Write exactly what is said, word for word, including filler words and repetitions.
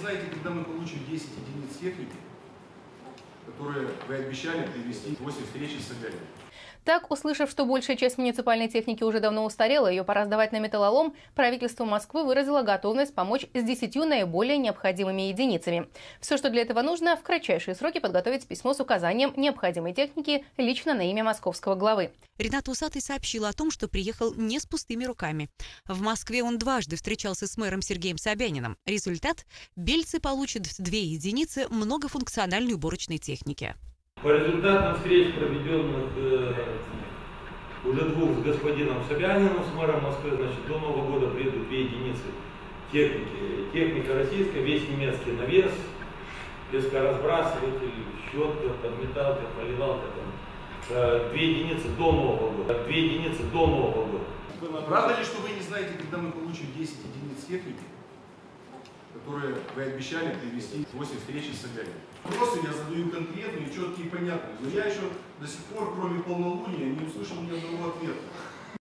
знаете, когда мы получим десять единиц техники, которые вы обещали привезти после встречи с Собяниным? Так, услышав, что большая часть муниципальной техники уже давно устарела, ее пора сдавать на металлолом, правительство Москвы выразило готовность помочь с десятью наиболее необходимыми единицами. Все, что для этого нужно, в кратчайшие сроки подготовить письмо с указанием необходимой техники лично на имя московского главы. Ренат Усатый сообщил о том, что приехал не с пустыми руками. В Москве он дважды встречался с мэром Сергеем Собяниным. Результат – бельцы получат две единицы многофункциональной уборочной техники. По результатам встреч, проведенных э, уже двух с господином Собяниным, с мэром Москвы, значит, до Нового года приедут две единицы техники. Техника российская, весь немецкий навес, пескоразбрасыватель, щетка, там, металлка, поливалка. Там. Э, две единицы до Нового года. Две единицы до Нового года. Правда ли, что вы не знаете, когда мы получим десять единиц техники, которые вы обещали привезти после встречи с Собяниным? Вопросы я задаю конкретные, четкие и понятные, но я еще до сих пор, кроме полнолуния, не услышал ни одного ответа.